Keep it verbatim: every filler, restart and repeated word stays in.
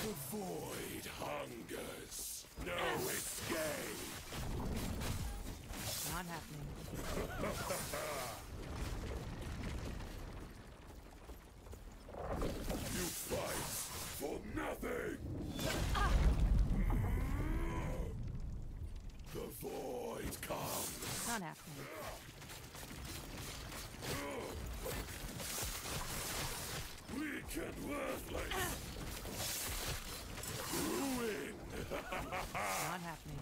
The void hungers. No escape. Not happening. You fight for nothing. The void comes. Not happening. Weak and worthless. Ruin. Not happening.